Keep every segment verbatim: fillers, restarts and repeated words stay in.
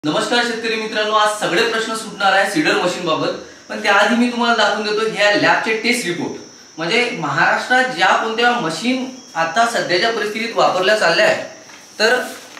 नमस्कार शेतकरी मित्रांनो, आज सगळे प्रश्न सुटणार आहे सीडर मशीन बाबत। पण त्याआधी मी तुम्हाला दाखवून देतो ह्या लॅबचे टेस्ट रिपोर्ट। म्हणजे महाराष्ट्रात ज्या कोणत्या मशीन आता सध्याच्या परिस्थितीत वापरल्या चालल्या आहेत, तर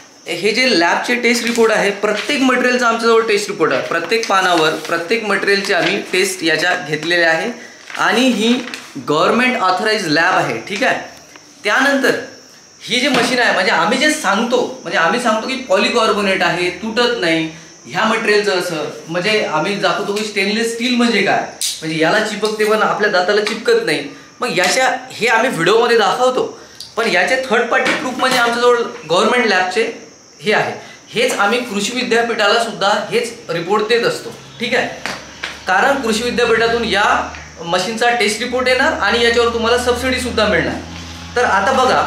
हे जे लॅबचे टेस्ट रिपोर्ट आहे, प्रत्येक मटेरियलचा आमच्याजवळ टेस्ट रिपोर्ट आहे। प्रत्येक पानावर प्रत्येक मटेरियलचे आम्ही टेस्ट याच्या घेतलेले आहे आणि ही गव्हर्नमेंट ऑथराइज्ड लॅब आहे, ठीक आहे। त्यानंतर ही जे मशीन आहे, म्हणजे आम्ही जे सांगतो, म्हणजे आम्ही सांगतो की पॉलीकार्बोनेट आहे, तुटत नाही ह्या मटेरियलचं असं, म्हणजे आम्ही दाखवतो की स्टेनलेस स्टील म्हणजे काय, म्हणजे याला चिपकते पण आपल्या दाताला चिपकत नाही। मग याच्या हे आम्ही व्हिडिओमध्ये दाखवतो, पण याचे थर्ड पार्टी प्रूफ म्हणजे आमच्याजवळ गव्हर्नमेंट लॅबचे हे आहे। हेच आम्ही कृषी विद्यापीठाला सुद्धा हेच रिपोर्ट देत असतो, ठीक आहे। कारण कृषी विद्यापीठातून या मशीनचा टेस्ट रिपोर्ट येणार आणि याच्यावर तुम्हाला सबसिडी सुद्धा मिळणार। तर आता बघा,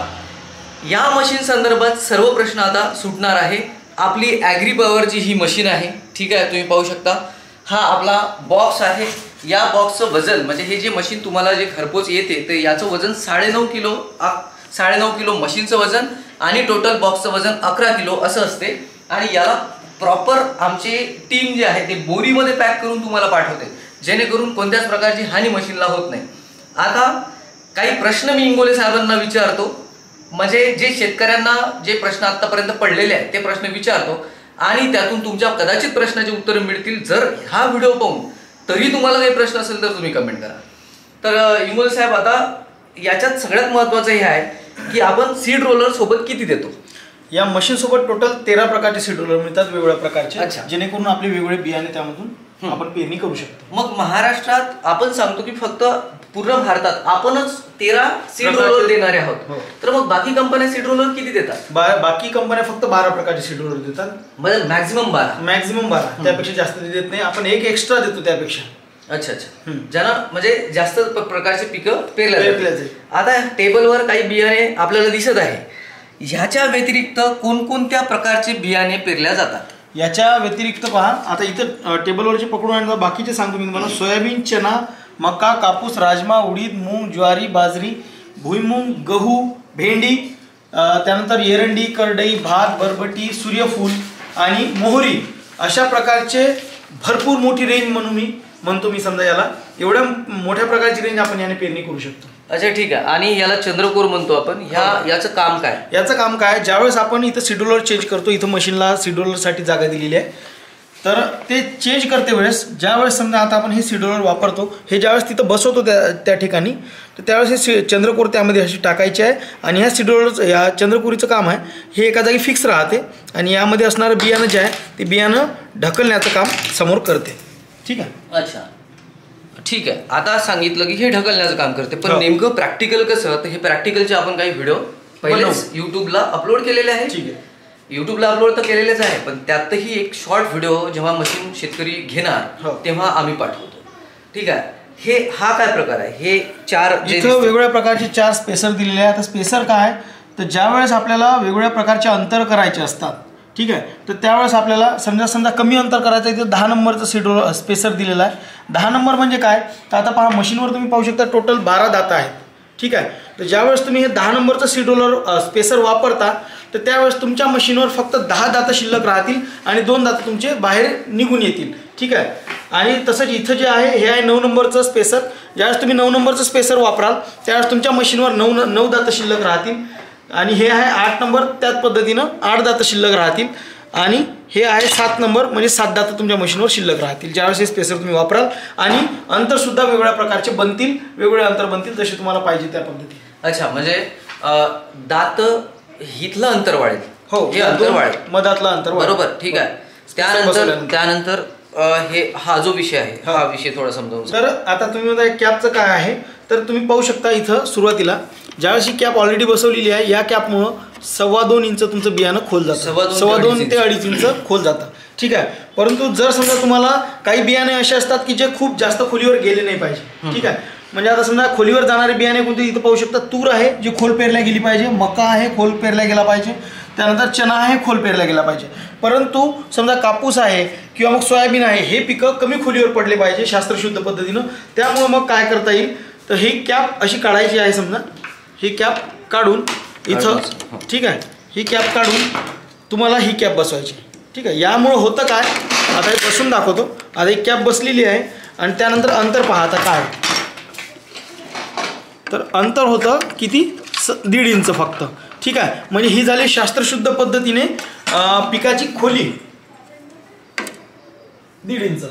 या मशीन संदर्भात सर्व प्रश्न आता सुटणार आहे। आपली ॲग्री पॉवरची ही मशीन आहे, ठीक आहे। तुम्ही पाहू शकता हा आपला बॉक्स आहे। या बॉक्सचं वजन, म्हणजे हे जे मशीन तुम्हाला जे घरपोच येते, तर याचं वजन साडेनऊ किलो साडेनऊ किलो मशीनचं वजन आणि टोटल बॉक्सचं वजन अकरा किलो असं असते। आणि याला प्रॉपर आमची टीम जी आहे ते बोरीमध्ये पॅक करून तुम्हाला पाठवते, जेणेकरून कोणत्याच प्रकारची हानी मशीनला होत नाही। आता काही प्रश्न मी इंगोले साहेबांना विचारतो, म्हणजे जे शेतकऱ्यांना जे प्रश्न आतापर्यंत पडलेले आहेत ते प्रश्न विचारतो आणि त्यातून तुमच्या कदाचित प्रश्नाचे उत्तर मिळतील। जर हा व्हिडिओ पाहून तरी तुम्हाला काही प्रश्न असेल तर तुम्ही कमेंट करा। तर इंगोले साहेब, आता याच्यात सगळ्यात महत्त्वाचं हे आहे की आपण सीड रोलर सोबत किती देतो? या मशीन सोबत टोटल तेरा प्रकारचे सीड रोलर मिळतात, वेगवेगळ्या प्रकारचे, जेणेकरून आपले वेगवेगळे बियाणे त्यामधून आपण पेरणी करू शकतो। मग महाराष्ट्रात आपण सांगतो की फक्त पूर्ण भारतात आपणच तेरा सीड रोलर देणारे आहोत, तर मग बाकी कंपन्या सीड रोलर किती देतात? बा, बाकी कंपन्या फक्त बारा प्रकारचे सीड रोलर देतात, म्हणजे मॅक्झिमम बारा मॅक्झिमम बारा त्यापेक्षा जास्त देत नाही। आपण एक एक्स्ट्रा देतो त्यापेक्षा। अच्छा अच्छा, ज्यांना म्हणजे जास्त प्रकारचे पिकं पेरल्या जातात। आता टेबलवर काही बियाणे आपल्याला दिसत आहे, ह्याच्या व्यतिरिक्त कोणकोणत्या प्रकारचे बियाणे पेरल्या जातात? याच्या व्यतिरिक्त पहा, आता इथं टेबलवरचे पकडून आणलं, बाकीचे सांगतो मी तुम्हाला। सोयाबीन, चना, मका, कापूस, राजमा, उडीद, मूग, ज्वारी, बाजरी, भुईमूग, गहू, भेंडी, त्यानंतर एरंडी, करडई, भात, बरबटी, सूर्यफूल आणि मोहरी, अशा प्रकारचे भरपूर मोठी रेंज म्हणून मी म्हणतो मी समजा याला एवढ्या मोठ्या प्रकारची रेंज आपण याने पेरणी करू शकतो। अच्छा, ठीक आहे। आणि याला चंद्रकोर म्हणतो आपण, ह्या याचं काम काय? याचं काम काय, ज्यावेळेस आपण इथं सीड रोलर चेंज करतो, इथं मशीनला सीड रोलरसाठी जागा दिलेली आहे, तर ते चेंज करते वेळेस ज्यावेळेस समजा आता आपण हे सीड रोलर वापरतो, हे ज्यावेळेस तिथं बसवतो त्या त्या ठिकाणी, तर त्यावेळेस हे चंद्रकोर त्यामध्ये अशी टाकायची आहे आणि ह्या सीड रोलर या चंद्रकोरीचं काम आहे, हे एका जागी फिक्स राहते आणि यामध्ये असणारं बियाणं जे आहे ते बियाणं ढकलण्याचं काम समोर करते, ठीक आहे। अच्छा, ठीक आहे। आता सांगितलं की हे ढकलण्याचं काम करते, पण नेमकं प्रॅक्टिकल कसं, तर हे प्रॅक्टिकलचे आपण काही व्हिडिओ पहिलेच युट्यूबला अपलोड केलेले आहे, ठीक आहे। युट्यूबला अपलोड तर केलेलेच आहे, पण त्यातही एक शॉर्ट व्हिडिओ जेव्हा मशीन शेतकरी घेणार तेव्हा आम्ही पाठवतो, ठीक आहे। हे हा काय प्रकार आहे? हे चार इथं वेगवेगळ्या प्रकारचे चार स्पेसर दिलेले आहेत। आता स्पेसर काय, तर ज्यावेळेस आपल्याला वेगवेगळ्या प्रकारचे अंतर करायचे असतात, ठीक आहे, तर त्यावेळेस आपल्याला समजा समजा कमी अंतर करायचं आहे, तर दहा नंबरचं सीड रोलर स्पेसर दिलेला आहे। दहा नंबर म्हणजे काय, तर आता पहा मशीनवर तुम्ही पाहू शकता टोटल बारा दात आहेत, ठीक आहे। तर ज्यावेळेस तुम्ही हे दहा नंबरचं सीड रोलर स्पेसर वापरता, तर त्यावेळेस तुमच्या मशीनवर फक्त दहा दात शिल्लक राहतील आणि दोन दात तुमचे बाहेर निघून येतील, ठीक आहे। आणि तसंच इथं जे आहे हे आहे नऊ नंबरचं स्पेसर। ज्यावेळेस तुम्ही नऊ नंबरचं स्पेसर वापराल त्यावेळेस तुमच्या मशीनवर नऊ नऊ दात शिल्लक राहतील आणि हे आहे आठ नंबर, त्याच पद्धतीनं आठ दात शिल्लक राहतील आणि हे आहे सात नंबर, म्हणजे सात दात तुमच्या मशीनवर शिल्लक राहतील ज्यावेळेस हे स्पेसर तुम्ही वापराल। आणि अंतरसुद्धा वेगवेगळ्या प्रकारचे बनतील, वेगवेगळे अंतर बनतील जसे तुम्हाला पाहिजे त्या पद्धती। अच्छा, म्हणजे दात हिथलं अंतर वाढेल, हो, हे अंतर वाढेल, मधातलं अंतर, बरोबर, ठीक आहे। त्यानंतर त्यानंतर हे हा जो विषय आहे हा विषय थोडा समजावून। तर आता तुम्ही म्हणता कॅपचं काय आहे, तर तुम्ही पाहू शकता इथं सुरुवातीला ज्यावेळेस ही कॅप ऑलरेडी बसवलेली आहे, या कॅपमुळं सव्वा दोन इंच तुमचं बियाणं खोल जातं, सव्वा दोन ते अडीच इंच खोल जातं, ठीक आहे। परंतु जर समजा तुम्हाला काही बियाणे असे असतात की जे खूप जास्त खोलीवर गेले नाही पाहिजे, ठीक आहे, म्हणजे आता समजा खोलीवर जाणारे बियाणे कोणते, इथं पाहू शकता तूर आहे जी खोल पेरल्या गेली पाहिजे, मका आहे खोल पेरल्या गेला पाहिजे, त्यानंतर चना आहे खोल पेरल्या गेला पाहिजे। परंतु समजा कापूस आहे किंवा मग सोयाबीन आहे, हे पिकं कमी खोलीवर पडले पाहिजे शास्त्रशुद्ध पद्धतीनं, त्यामुळं मग काय करता येईल, तर ही कॅप अशी काढायची आहे, समजा ही कॅप काढून इथं, ठीक आहे, ही कॅप काढून तुम्हाला ही कॅप बसवायची, ठीक आहे. यामुळं होतं काय, आता हे बसून दाखवतो. आता एक कॅप बसलेली आहे आणि त्यानंतर अंतर पहा आता काय, तर अंतर होतं किती, स दीड इंच फक्त. ठीक आहे. म्हणजे ही झाली शास्त्रशुद्ध पद्धतीने पिकाची खोली दीड इंच.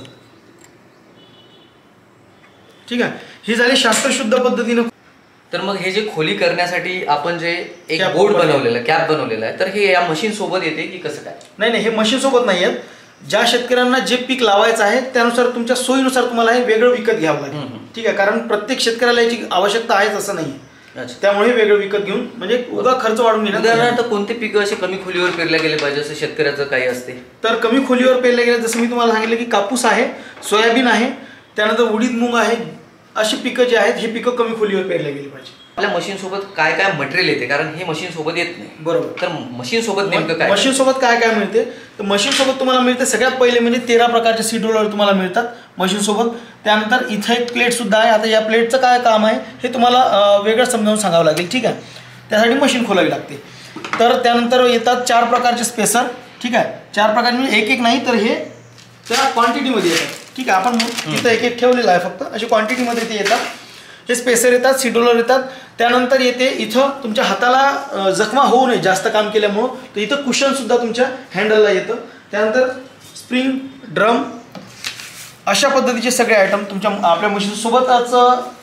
ठीक आहे. ही झाली शास्त्रशुद्ध पद्धतीने. तर मग हे जे खोली करण्यासाठी आपण जे एक बोर्ड बनवलेलं आहे, कॅप बनवलेलं आहे, तर हे या मशीन सोबत येते की कसं काय? नाही नाही, हे मशीन सोबत नाही आहेत. ज्या शेतकऱ्यांना जे पीक लावायचं आहे त्यानुसार तुमच्या सोयीनुसार तुम्हाला हे वेगळं विकत घ्यावं लागेल. ठीक आहे. कारण प्रत्येक शेतकऱ्याला याची आवश्यकता आहेच असं नाही. त्यामुळे वेगळं विकत घेऊन म्हणजे उगा खर्च वाढून घेणार. उदाहरणार्थ कोणते पिकं असे कमी खोलीवर पेरले गेले पाहिजे असं शेतकऱ्याचं काही असते? तर कमी खोलीवर पेरले गेले जसं मी तुम्हाला सांगितलं की कापूस आहे, सोयाबीन आहे, त्यानंतर उडीद मूग आहे, अशी पिकं जी आहेत हे पिकं कमी खोलीवर पेरले गेली पाहिजे. आपल्या मशीन सोबत काय काय मटेरियल येते, कारण हे मशीन सोबत येत नाही. बरोबर. तर मशीन सोबत नेमकं काय? मशीन सोबत काय काय मिळते, तर मशीन सोबत तुम्हाला मिळते सगळ्यात पहिले म्हणजे तेरा प्रकारचे सीड रोलर तुम्हाला मिळतात मशीन सोबत. त्यानंतर इथं एक प्लेट सुद्धा आहे. आता या प्लेटचं काय काम आहे हे तुम्हाला वेगळं समजावून सांगावं लागेल. ठीक आहे. त्यासाठी मशीन खोलावी लागते. तर त्यानंतर येतात चार प्रकारचे स्पेसर. ठीक आहे. चार प्रकार म्हणजे एक एक नाही तर हे त्या क्वांटिटीमध्ये येतात. ठीक आहे. आपण इथं एक एक ठेवलेलं आहे फक्त, अशी क्वांटिटीमध्ये ते येतात. हे स्पेसर येतात, सीड रोलर येतात. त्यानंतर येते इथं तुमच्या हाताला जखमा होऊ नये जास्त काम केल्यामुळं, तर इथं कुशनसुद्धा तुमच्या हँडलला येतं. त्यानंतर स्प्रिंग, ड्रम, अशा पद्धतीचे सगळे आयटम तुमच्या आपल्या मशीनसोबतच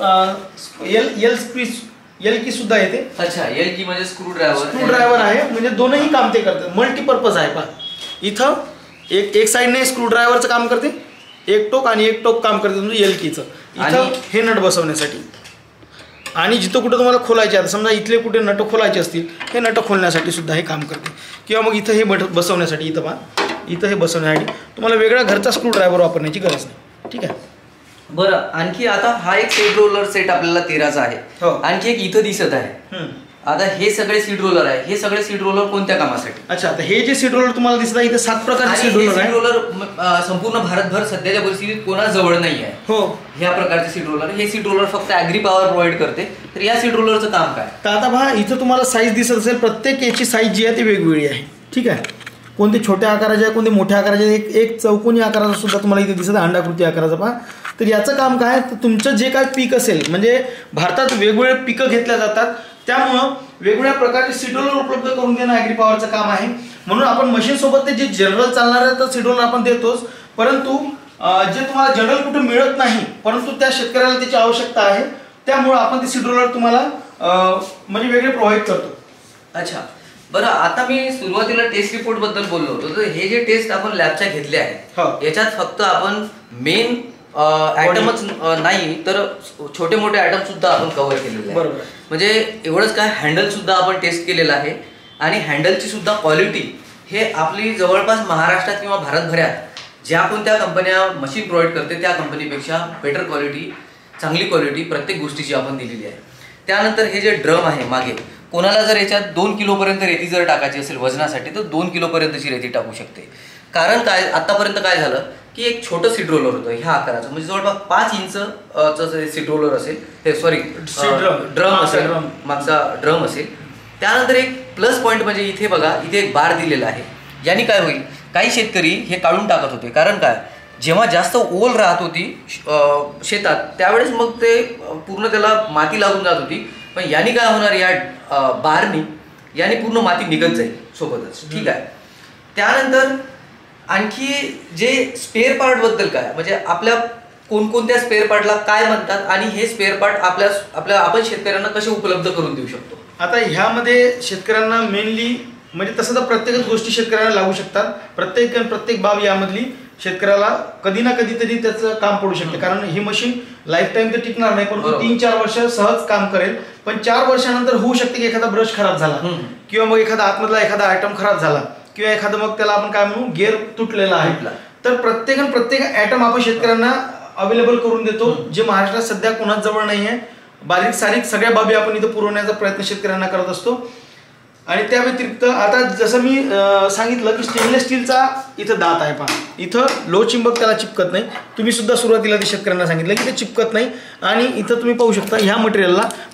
एल एल स्प्री एल की सुद्धा येते. अच्छा, एल की म्हणजे स्क्रू ड्रायव्हर. स्क्रू ड्रायव्हर आहे, म्हणजे दोनही काम ते करतात, मल्टीपर्पज आहे. पहा इथं एक एक साईडने स्क्रू ड्रायव्हरचं काम करते, एक टोक आणि एक टोक काम करते म्हणजे एल कीचं. इथं हे नट बसवण्यासाठी आणि जिथं कुठं तुम्हाला खोलायचे आता समजा इथले कुठे नट खोलायचे असतील हे नट खोलण्यासाठी सुद्धा हे काम करते. किंवा मग इथं हे बट बसवण्यासाठी इथं पहा इथं हे बसवण्यासाठी तुम्हाला वेगळा घरचा स्क्रू ड्रायव्हर वापरण्याची गरज नाही. ठीक आहे. बरं, आणखी आता हा एक सीड रोलर सेट आपल्याला तेराचा आहे. आणखी एक इथं दिसत आहे. आता हे सगळे सीड रोलर आहे, हे सगळे सीड रोलर कोणत्या कामासाठी? अच्छा, आता हे जे सीड रोलर तुम्हाला दिसत आहे इथे सात प्रकारचे सीड रोलर आहे. सीड रोलर संपूर्ण भारतभर सध्याच्या परिस्थितीत कोणाजवळ नाही आहे. हो, ह्या प्रकारचे सीड रोलर. हे सीड रोलर फक्त ॲग्री पॉवर प्रोव्हाइड करते. तर या सीड रोलरचं काम काय? तर आता पहा इथं तुम्हाला साईज दिसत असेल, प्रत्येक याची साईज जी आहे ती वेगवेगळी आहे. ठीक आहे. कोणते छोट्या आकाराचे आहे, कोणते मोठ्या आकाराचे. एक एक चौकोनी आकाराचा सुद्धा तुम्हाला इथे दिसत आहे, अंडाकृती आकाराचा. पहा तर याचं काम काय, तर तुमचं जे काय पीक असेल, म्हणजे भारतात वेगवेगळे पिकं घेतल्या जातात, त्यामुळं वेगवेगळ्या प्रकारचे सीड रोलर उपलब्ध करून देणं ॲग्री पॉवरचं काम आहे. म्हणून आपण मशीनसोबत ते जे जनरल चालणार आहे तर सीड रोलर आपण देतोच, परंतु जे तुम्हाला जनरल कुठे मिळत नाही परंतु त्या शेतकऱ्याला त्याची आवश्यकता आहे, त्यामुळं आपण ते सीड रोलर तुम्हाला म्हणजे वेगळे प्रोव्हाइड करतो. अच्छा, बरं. आता मी सुरुवातीला टेस्ट रिपोर्ट बद्दल बोललो होतो. तर हे जे टेस्ट आपण लॅबच्या घेतले आहेत याच्यात फक्त आपण मेन आयटमच नाही तर छोटे मोठे आयटम सुद्धा आपण कव्हर केलेले आहे. म्हणजे एवढंच काय, हँडल सुद्धा आपण टेस्ट केलेला आहे आणि हँडलची सुद्धा क्वालिटी हे आपली जवळपास महाराष्ट्रात किंवा भारतभरात ज्या कोणत्या कंपन्या मशीन प्रोव्हाइड करते त्या कंपनीपेक्षा बेटर क्वालिटी, चांगली क्वालिटी प्रत्येक गोष्टीची आपण दिलेली आहे. त्यानंतर हे जे ड्रम आहे मागे, कोणाला जर याच्यात दोन किलोपर्यंत रेती जर टाकायची असेल वजनासाठी तर दोन किलोपर्यंतची रेती टाकू शकते. कारण काय, आतापर्यंत काय झालं की एक छोटं सीड रोलर होतं ह्या आकाराचं, म्हणजे जवळपास पाच इंचचं सीड रोलर असेल, ते सॉरी ड्रम असेल, मागचा ड्रम असेल. त्यानंतर एक प्लस पॉईंट म्हणजे इथे बघा, इथे एक बार दिलेला आहे. याने काय होईल, काही शेतकरी हे काढून टाकत होते. कारण काय, जेव्हा जास्त ओल राहत होती शेतात त्यावेळेस मग ते पूर्ण त्याला माती लागून जात होती. पण याने काय होणार, या बारनी याने पूर्ण माती निघत जाईल सोबतच. ठीक आहे. त्यानंतर आणखी जे स्पेअर पार्ट बद्दल काय, म्हणजे आपल्या कोणकोणत्या स्पेअर पार्टला काय म्हणतात आणि हे स्पेअर पार्ट आपल्या आपल्या आपण शेतकऱ्यांना कसे उपलब्ध करून देऊ शकतो? आता ह्यामध्ये शेतकऱ्यांना मेनली म्हणजे तसं तर प्रत्येकच गोष्टी शेतकऱ्यांना लागू शकतात. प्रत्येक प्रत्येक बाब यामधली शेतकऱ्याला कधी ना कधी तरी त्याचं काम पडू शकते. कारण ही मशीन लाईफ टाईम तर टिकणार नाही, परंतु तीन चार वर्ष सहज काम करेल. पण चार वर्षानंतर होऊ शकते की एखादा ब्रश खराब झाला किंवा मग एखादा आतमधला एखादा आयटम खराब झाला किंवा एखादं मग त्याला आपण काय म्हणू गिअर तुटलेला आहे. तर प्रत्येक प्रत्येक आयटम आपण शेतकऱ्यांना अवेलेबल करून देतो, जे महाराष्ट्रात सध्या कोणाच जवळ नाही आहे. बारीक सारीक सगळ्या बाबी आपण इथं पुरवण्याचा प्रयत्न शेतकऱ्यांना करत असतो. आणि त्या व्यतिरिक्त आता जसं मी सांगितलं की स्टेनलेस स्टीलचा इथं दात आहे. पहा इथं लो चिंबक त्याला चिपकत नाही. तुम्ही सुद्धा सुरुवातीला ते शेतकऱ्यांना सांगितलं की ते चिपकत नाही. आणि इथं तुम्ही पाहू शकता ह्या मटेरियलला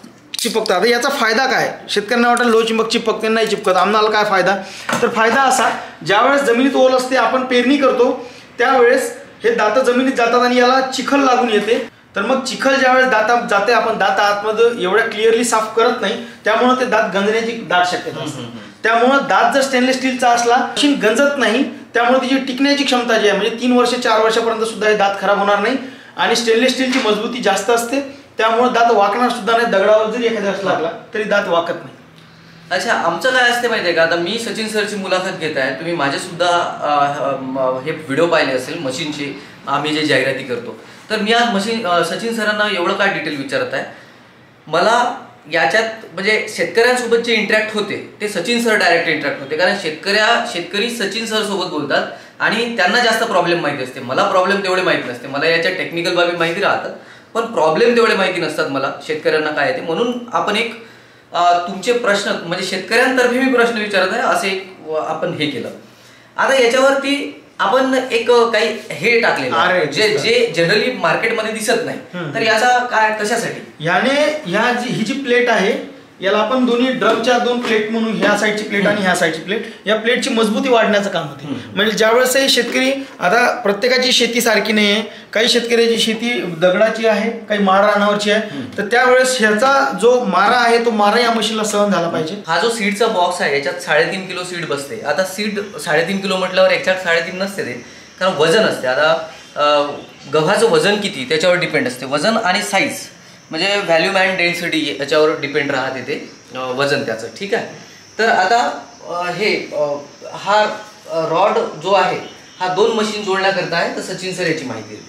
चिपकतं. आता याचा फायदा काय, शेतकऱ्यांना वाटतं लो चिंबक चिपकते, नाही चिपकत. आम्हाला काय फायदा, तर फायदा असा, ज्यावेळेस जमिनीत ओल असते, आपण पेरणी करतो त्यावेळेस हे दातं जमिनीत जातात आणि याला चिखल लागून येते. तर मग चिखल ज्यावेळेस दातात जाते, आपण दात आतमध्ये एवढ्या क्लिअरली साफ करत नाही, त्यामुळे ते दात गंजण्याची दाट शक्यता असते. त्यामुळं दात जर स्टेनलेस स्टीलचा असला, मशीन गंजत नाही, त्यामुळे तिची टिकण्याची क्षमता जी आहे म्हणजे तीन वर्ष चार वर्षापर्यंत सुद्धा हे दात खराब होणार नाही. आणि स्टेनलेस स्टीलची मजबूती जास्त असते, त्यामुळे दात वाकणार सुद्धा नाही. दगडावर जरी एखाद्या लागला तरी दात वाकत नाही. अच्छा, आमचं काय असते माहिती आहे का, आता मी सचिन सरची मुलाखत घेत आहे, तुम्ही माझे सुद्धा हे व्हिडिओ पाहिले असेल मशीनचे, आम्ही जे जाहिराती करतो. तर मी आज मशीन सचिन सरांना एवढं काय डिटेल विचारत आहे, मला याच्यात म्हणजे शेतकऱ्यांसोबत जे इंटरॅक्ट होते ते सचिन सर डायरेक्ट इंटरॅक्ट होते. कारण शेतकऱ्या शेतकरी सचिन सर सोबत बोलतात आणि त्यांना जास्त प्रॉब्लेम माहिती असते. मला प्रॉब्लेम तेवढे माहिती नसते. मला याच्या टेक्निकल बाबी माहिती राहतात, पण प्रॉब्लेम तेवढे माहिती नसतात मला शेतकऱ्यांना काय येते. म्हणून आपण एक तुमचे प्रश्न म्हणजे शेतकऱ्यांतर्फे मी प्रश्न विचारत आहे, असे एक आपण हे केलं. आता याच्यावरती आपण एक काही हे टाकले जे जे जनरली मार्केटमध्ये दिसत नाही, तर याचा काय कशासाठी, याने ह्या जी ही जी प्लेट आहे याला आपण दोन्ही ड्रमच्या दोन प्लेट म्हणून, ह्या साईडची प्लेट आणि ह्या साईडची प्लेट, या प्लेटची मजबूती वाढण्याचं काम होते. म्हणजे ज्यावेळेस शेतकरी, आता प्रत्येकाची शेती सारखी नाही आहे, काही शेतकऱ्याची शेती दगडाची आहे, काही मारा रानावरची आहे, तर त्यावेळेस ह्याचा जो मारा आहे तो मारा या मशीनला सहन झाला पाहिजे. हा जो सीडचा बॉक्स आहे याच्यात साडेतीन किलो सीड बसते. आता सीड साडेतीन किलो म्हटल्यावर एक्झॅक्ट साडेतीन नसते ते, कारण वजन असते. आता गव्हाचं वजन किती त्याच्यावर डिपेंड असते, वजन आणि साईज म्हणजे व्हॅल्यूम अँड डेन्सिटी याच्यावर डिपेंड राहते ते वजन त्याचं. ठीक आहे, तर आता हे हा रॉड जो आहे हा दोन मशीन जोडण्याकरता आहे, तर सचिन सर याची माहिती देते.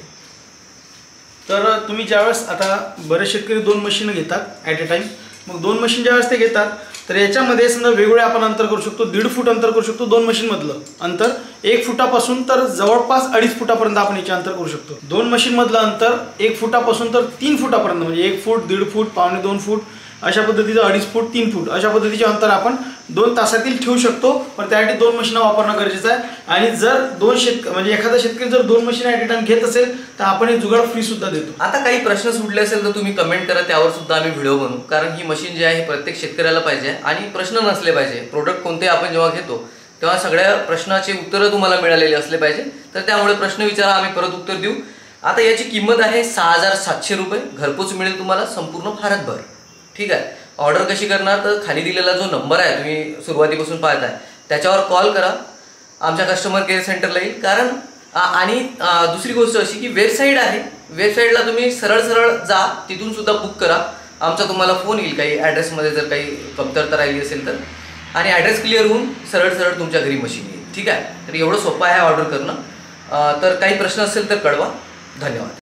तर तुम्ही ज्यावेळेस, आता बरेच शेतकरी दोन मशीन घेतात ॲट अ टाइम, मग दोन मशीन ज्यावेळेस ते घेतात तर याच्यामध्ये समजा वेगवेगळे आपण अंतर करू शकतो. दीड फूट अंतर करू शकतो दोन मशीनमधलं अंतर, एक फुटापासून तर जवळपास अडीच फुटापर्यंत आपण याचे अंतर करू शकतो. दोन मशीनमधलं अंतर एक फुटापासून तर तीन फुटापर्यंत, म्हणजे एक फूट, दीड फूट, पावणे दोन फूट, अशा पद्धतीचं अडीच फूट, तीन फूट अशा पद्धतीचे अंतर आपण दोन तासातील ठेवू शकतो. पण त्यासाठी दोन मशीन वापरणं गरजेचं आहे. आणि जर दोन शेतकरी म्हणजे एखादा शेतकरी जर दोन मशीन ॲट अ टाइम घेत असेल तर आपण हे जुगाड फ्री सुद्धा देतो. आता काही प्रश्न सुटले असेल तर तुम्ही कमेंट करा, त्यावर सुद्धा आम्ही व्हिडिओ बनवू. कारण ही मशीन जी आहे प्रत्येक शेतकऱ्याला पाहिजे आणि प्रश्न नसले पाहिजे. प्रोडक्ट कोणते आपण जेव्हा घेतो तेव्हा सगळ्या प्रश्नाचे उत्तरं तुम्हाला मिळालेले असले पाहिजे. तर त्यामुळे प्रश्न विचारा, आम्ही परत उत्तर देऊ. आता याची किंमत आहे सहा हजार सातशे रुपये. घरपोच मिळेल तुम्हाला संपूर्ण भारतभर. ठीक आहे, ऑर्डर कशी करणार, तर खाली दिलेला जो नंबर आहे तुम्ही सुरुवातीपासून पाहताय त्याच्यावर कॉल करा, आमच्या कस्टमर केअर सेंटरला येईल. कारण आणि दुसरी गोष्ट अशी की वेबसाईट आहे, वेबसाईटला तुम्ही सरळ सरळ जा, तिथून सुद्धा बुक करा. आमचा तुम्हाला फोन येईल काही ॲड्रेसमध्ये जर काही कमतरता राहिली असेल तर, आणि ॲड्रेस क्लिअर होऊन सरळ सरळ तुमच्या घरी मशीन येईल. ठीक आहे, तर एवढं सोपं आहे ऑर्डर करणं. तर काही प्रश्न असेल तर कळवा. धन्यवाद.